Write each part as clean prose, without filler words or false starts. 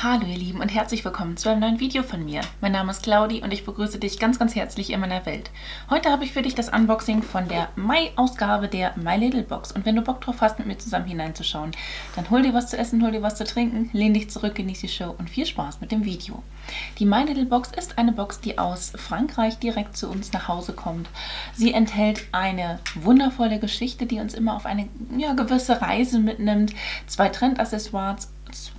Hallo ihr Lieben und herzlich willkommen zu einem neuen Video von mir. Mein Name ist Claudi und ich begrüße dich ganz, ganz herzlich in meiner Welt. Heute habe ich für dich das Unboxing von der Mai-Ausgabe der My Little Box. Und wenn du Bock drauf hast, mit mir zusammen hineinzuschauen, dann hol dir was zu essen, hol dir was zu trinken, lehn dich zurück, genieß die Show und viel Spaß mit dem Video. Die My Little Box ist eine Box, die aus Frankreich direkt zu uns nach Hause kommt. Sie enthält eine wundervolle Geschichte, die uns immer auf eine gewisse Reise mitnimmt. Zwei Trendaccessoires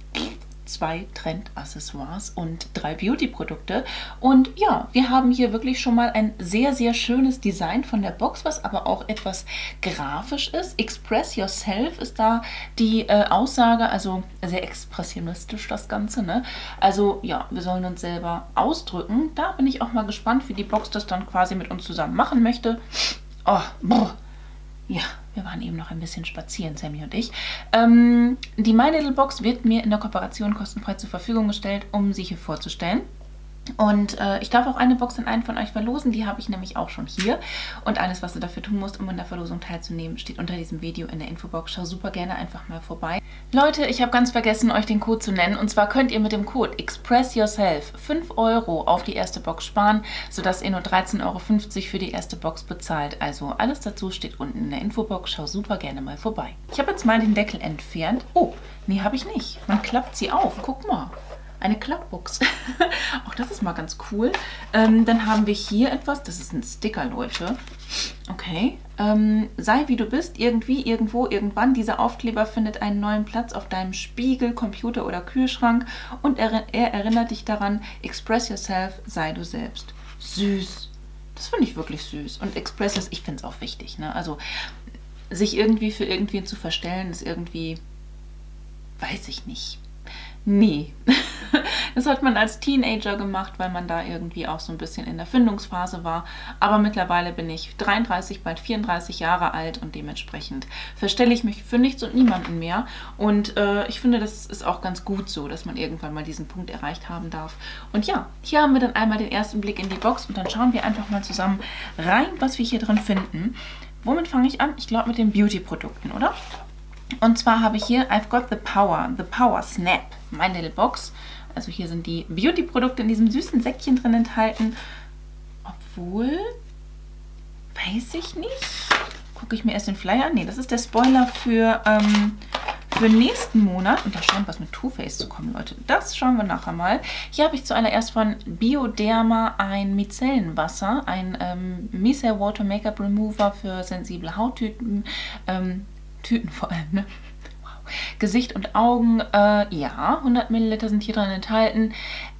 und 3 Beauty-Produkte. Und ja, wir haben hier wirklich schon mal ein sehr, sehr schönes Design von der Box, was aber auch etwas grafisch ist. Express Yourself ist da die Aussage, also sehr expressionistisch das Ganze, ne? Also ja, wir sollen uns selber ausdrücken. Da bin ich auch mal gespannt, wie die Box das dann quasi mit uns zusammen machen möchte. Oh, boah. Ja, wir waren eben noch ein bisschen spazieren, Sammy und ich. Die My Little Box wird mir in der Kooperation kostenfrei zur Verfügung gestellt, um sie hier vorzustellen. Und ich darf auch eine Box an einen von euch verlosen, die habe ich nämlich auch schon hier. Und alles, was du dafür tun musst, um in der Verlosung teilzunehmen, steht unter diesem Video in der Infobox. Schau super gerne einfach mal vorbei. Leute, ich habe ganz vergessen, euch den Code zu nennen. Und zwar könnt ihr mit dem Code Express Yourself 5 € auf die erste Box sparen, sodass ihr nur 13,50 € für die erste Box bezahlt. Also alles dazu steht unten in der Infobox. Schau super gerne mal vorbei. Ich habe jetzt mal den Deckel entfernt. Oh, nee, habe ich nicht. Man klappt sie auf. Guck mal. Eine Klappbox. Auch das ist mal ganz cool. Dann haben wir hier etwas. Das ist ein Sticker, Leute. Okay. Sei wie du bist, irgendwie, irgendwo, irgendwann. Dieser Aufkleber findet einen neuen Platz auf deinem Spiegel, Computer oder Kühlschrank. Und er erinnert dich daran, express yourself, sei du selbst. Süß. Das finde ich wirklich süß. Und express yourself, ich finde es auch wichtig. Ne? Also sich irgendwie für irgendwen zu verstellen, ist irgendwie, weiß ich nicht. Nee, das hat man als Teenager gemacht, weil man da irgendwie auch so ein bisschen in der Findungsphase war. Aber mittlerweile bin ich 33, bald 34 Jahre alt und dementsprechend verstelle ich mich für nichts und niemanden mehr. Und ich finde, das ist auch ganz gut so, dass man irgendwann mal diesen Punkt erreicht haben darf. Und ja, hier haben wir dann einmal den ersten Blick in die Box und dann schauen wir einfach mal zusammen rein, was wir hier drin finden. Womit fange ich an? Ich glaube mit den Beauty-Produkten, oder? Und zwar habe ich hier I've got the Power Snap, My Little Box. Also hier sind die Beauty-Produkte in diesem süßen Säckchen drin enthalten. Obwohl, weiß ich nicht. Gucke ich mir erst den Flyer an. Nee, das ist der Spoiler für nächsten Monat. Und da scheint was mit Too Faced zu kommen, Leute. Das schauen wir nachher mal. Hier habe ich zuallererst von Bioderma ein Micellenwasser, ein Micellar Water Makeup Remover für sensible Hauttüten. Tüten vor allem, ne? Wow. Gesicht und Augen, ja, 100 Milliliter sind hier drin enthalten.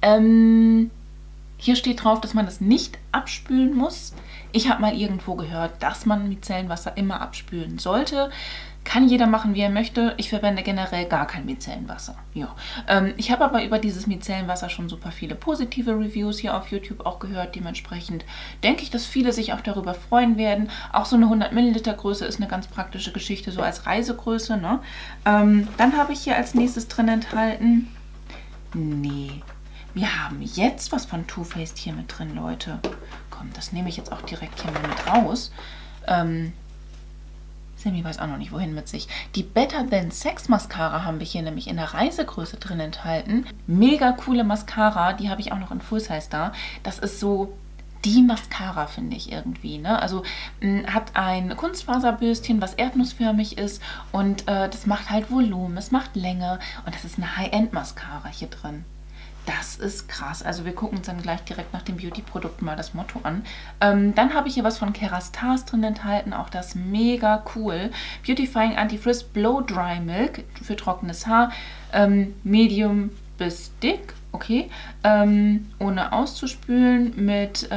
Hier steht drauf, dass man das nicht abspülen muss. Ich habe mal irgendwo gehört, dass man Micellenwasser immer abspülen sollte. Kann jeder machen, wie er möchte. Ich verwende generell gar kein Micellenwasser. Ja. Ich habe aber über dieses Micellenwasser schon super viele positive Reviews hier auf YouTube auch gehört. Dementsprechend denke ich, dass viele sich auch darüber freuen werden. Auch so eine 100 Milliliter Größe ist eine ganz praktische Geschichte, so als Reisegröße. Ne? Dann habe ich hier als nächstes drin enthalten. Nee, wir haben jetzt was von Too Faced hier mit drin, Leute. Komm, das nehme ich jetzt auch direkt hier mal mit raus. Sammy weiß auch noch nicht, wohin mit sich. Die Better Than Sex Mascara haben wir hier nämlich in der Reisegröße drin enthalten. Mega coole Mascara, die habe ich auch noch in Full Size da. Das ist so die Mascara, finde ich irgendwie. Ne? Also hat ein Kunstfaserbürstchen, was erdnussförmig ist und das macht halt Volumen, es macht Länge und das ist eine High-End Mascara hier drin. Das ist krass. Also wir gucken uns dann gleich direkt nach dem Beauty-Produkt mal das Motto an. Dann habe ich hier was von Kerastase drin enthalten. Auch das mega cool. Beautifying Anti-Frizz Blow Dry Milk für trockenes Haar. Medium bis dick. Okay. Ohne auszuspülen. Mit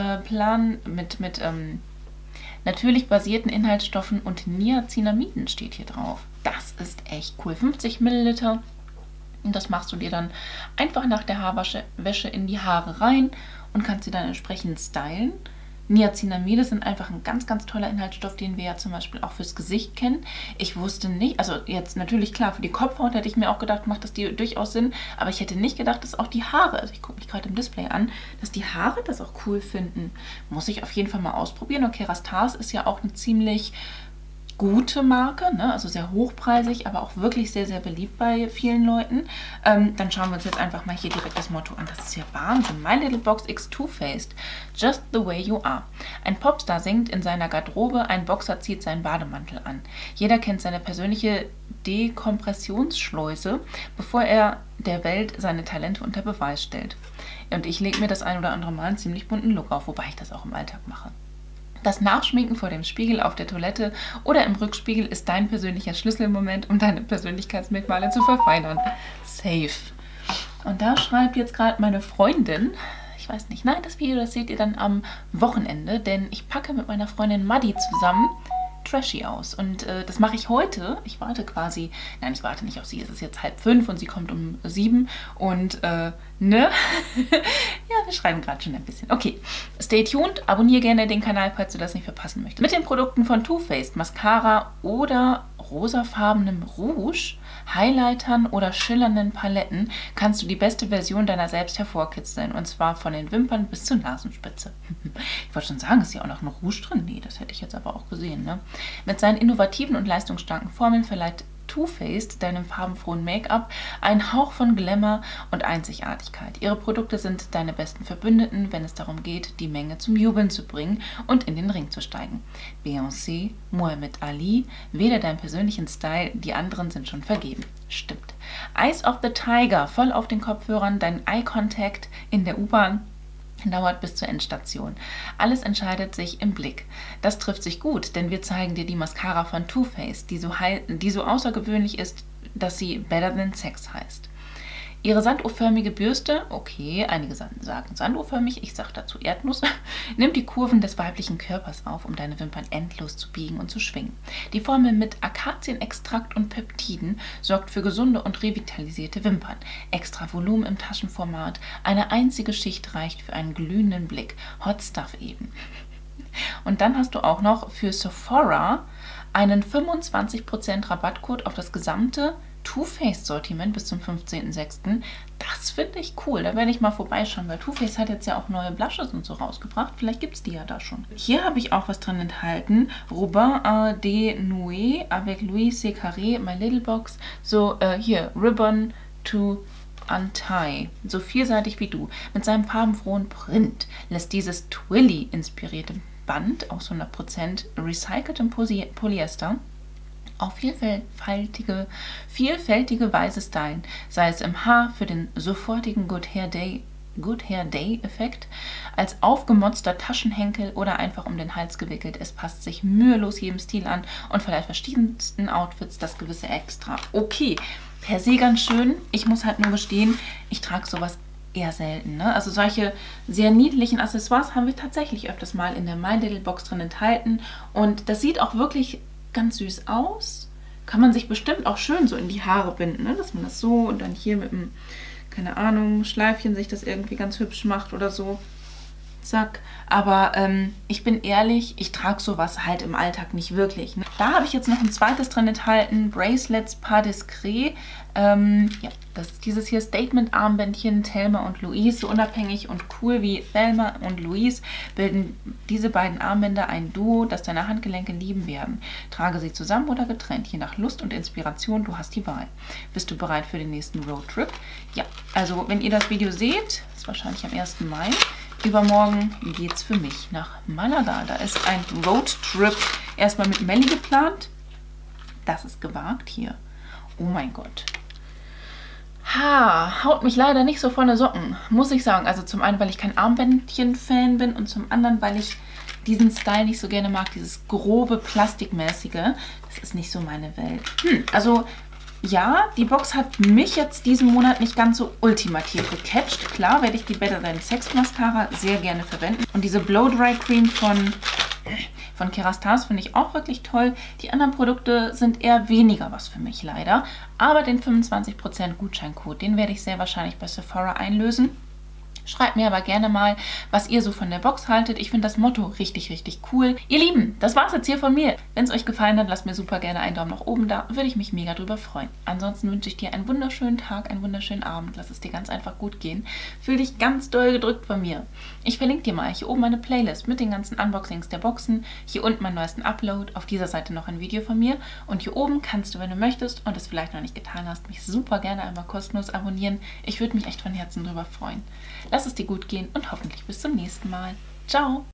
natürlich basierten Inhaltsstoffen und Niacinamiden steht hier drauf. Das ist echt cool. 50 Milliliter. Und das machst du dir dann einfach nach der Haarwäsche in die Haare rein und kannst sie dann entsprechend stylen. Niacinamide sind einfach ein ganz, ganz toller Inhaltsstoff, den wir ja zum Beispiel auch fürs Gesicht kennen. Ich wusste nicht, also jetzt natürlich klar, für die Kopfhaut hätte ich mir auch gedacht, macht das die durchaus Sinn, aber ich hätte nicht gedacht, dass auch die Haare, also ich gucke mich gerade im Display an, dass die Haare das auch cool finden. Muss ich auf jeden Fall mal ausprobieren. Und Kerastase ist ja auch eine ziemlich gute Marke, ne? Also sehr hochpreisig, aber auch wirklich sehr, sehr beliebt bei vielen Leuten. Dann schauen wir uns jetzt einfach mal hier direkt das Motto an. Das ist ja Wahnsinn. My Little Box X Too Faced. Just the way you are. Ein Popstar singt in seiner Garderobe, ein Boxer zieht seinen Bademantel an. Jeder kennt seine persönliche Dekompressionsschleuse, bevor er der Welt seine Talente unter Beweis stellt. Und ich lege mir das ein oder andere Mal einen ziemlich bunten Look auf, wobei ich das auch im Alltag mache. Das Nachschminken vor dem Spiegel auf der Toilette oder im Rückspiegel ist dein persönlicher Schlüsselmoment, um deine Persönlichkeitsmerkmale zu verfeinern. Safe. Und da schreibt jetzt gerade meine Freundin, ich weiß nicht, nein, das Video, das seht ihr dann am Wochenende, denn ich packe mit meiner Freundin Maddi zusammen Trashy aus. Und das mache ich heute. Ich warte quasi, nein, ich warte nicht auf sie. Es ist jetzt 4:30 und sie kommt um 7. Und, ne? Ja, wir schreiben gerade schon ein bisschen. Okay, stay tuned. Abonniere gerne den Kanal, falls du das nicht verpassen möchtest. Mit den Produkten von Too Faced, Mascara oder rosafarbenem Rouge, Highlightern oder schillernden Paletten kannst du die beste Version deiner selbst hervorkitzeln. Und zwar von den Wimpern bis zur Nasenspitze. Ich wollte schon sagen, ist ja auch noch ein Rouge drin. Nee, das hätte ich jetzt aber auch gesehen, ne? Mit seinen innovativen und leistungsstarken Formeln verleiht Too Faced deinem farbenfrohen Make-up einen Hauch von Glamour und Einzigartigkeit. Ihre Produkte sind deine besten Verbündeten, wenn es darum geht, die Menge zum Jubeln zu bringen und in den Ring zu steigen. Beyoncé, Muhammad Ali, wähle deinen persönlichen Style, die anderen sind schon vergeben. Stimmt. Eyes of the Tiger, voll auf den Kopfhörern, dein Eye Contact in der U-Bahn dauert bis zur Endstation. Alles entscheidet sich im Blick. Das trifft sich gut, denn wir zeigen dir die Mascara von Too Faced, die so außergewöhnlich ist, dass sie Better Than Sex heißt. Ihre sanduhrförmige Bürste, okay, einige sagen sanduhrförmig, ich sage dazu Erdnuss, nimmt die Kurven des weiblichen Körpers auf, um deine Wimpern endlos zu biegen und zu schwingen. Die Formel mit Akazienextrakt und Peptiden sorgt für gesunde und revitalisierte Wimpern. Extra Volumen im Taschenformat, eine einzige Schicht reicht für einen glühenden Blick. Hot Stuff eben. Und dann hast du auch noch für Sephora einen 25% Rabattcode auf das gesamte Too Faced Sortiment bis zum 15.06. Das finde ich cool. Da werde ich mal vorbeischauen, weil Too Faced hat jetzt ja auch neue Blushes und so rausgebracht. Vielleicht gibt es die ja da schon. Hier habe ich auch was dran enthalten. Robin de Nuit avec Louis C. Carré, My Little Box. So, hier, Ribbon to Untie. So vielseitig wie du. Mit seinem farbenfrohen Print lässt dieses Twilly-inspirierte Band aus 100% recyceltem Polyester auf vielfältige Weise stylen, sei es im Haar für den sofortigen Good Hair Day Effekt, als aufgemotzter Taschenhenkel oder einfach um den Hals gewickelt. Es passt sich mühelos jedem Stil an und verleiht verschiedensten Outfits das gewisse Extra. Okay, per se ganz schön. Ich muss halt nur gestehen, ich trage sowas eher selten, ne? Also solche sehr niedlichen Accessoires haben wir tatsächlich öfters mal in der My Little Box drin enthalten und das sieht auch wirklich ganz süß aus. Kann man sich bestimmt auch schön so in die Haare binden, ne? Dass man das so und dann hier mit einem, keine Ahnung, Schleifchen sich das irgendwie ganz hübsch macht oder so. Zack. Aber ich bin ehrlich, ich trage sowas halt im Alltag nicht wirklich, ne? Da habe ich jetzt noch ein zweites drin enthalten, Bracelets Pas Discret. Ja, das ist dieses hier Statement-Armbändchen, Thelma und Louise. So unabhängig und cool wie Thelma und Louise bilden diese beiden Armbänder ein Duo, das deine Handgelenke lieben werden. Trage sie zusammen oder getrennt, je nach Lust und Inspiration, du hast die Wahl. Bist du bereit für den nächsten Roadtrip? Ja, also wenn ihr das Video seht, ist wahrscheinlich am 1. Mai, übermorgen geht's für mich nach Malaga. Da ist ein Roadtrip erstmal mit Melli geplant. Das ist gewagt hier. Oh mein Gott. Haut mich leider nicht so von den Socken, muss ich sagen. Also zum einen, weil ich kein Armbändchen-Fan bin und zum anderen, weil ich diesen Style nicht so gerne mag. Dieses grobe, plastikmäßige. Das ist nicht so meine Welt. Also ja, die Box hat mich jetzt diesen Monat nicht ganz so ultimativ gecatcht. Klar werde ich die Better Than Sex Mascara sehr gerne verwenden. Und diese Blow Dry Cream von Kerastase finde ich auch wirklich toll. Die anderen Produkte sind eher weniger was für mich leider. Aber den 25% Gutscheincode, den werde ich sehr wahrscheinlich bei Sephora einlösen. Schreibt mir aber gerne mal, was ihr so von der Box haltet. Ich finde das Motto richtig, richtig cool. Ihr Lieben, das war's jetzt hier von mir. Wenn es euch gefallen hat, lasst mir super gerne einen Daumen nach oben da. Würde ich mich mega drüber freuen. Ansonsten wünsche ich dir einen wunderschönen Tag, einen wunderschönen Abend. Lass es dir ganz einfach gut gehen. Fühl dich ganz doll gedrückt von mir. Ich verlinke dir mal hier oben meine Playlist mit den ganzen Unboxings der Boxen. Hier unten meinen neuesten Upload. Auf dieser Seite noch ein Video von mir. Und hier oben kannst du, wenn du möchtest und es vielleicht noch nicht getan hast, mich super gerne einmal kostenlos abonnieren. Ich würde mich echt von Herzen drüber freuen. Lass es dir gut gehen und hoffentlich bis zum nächsten Mal. Ciao!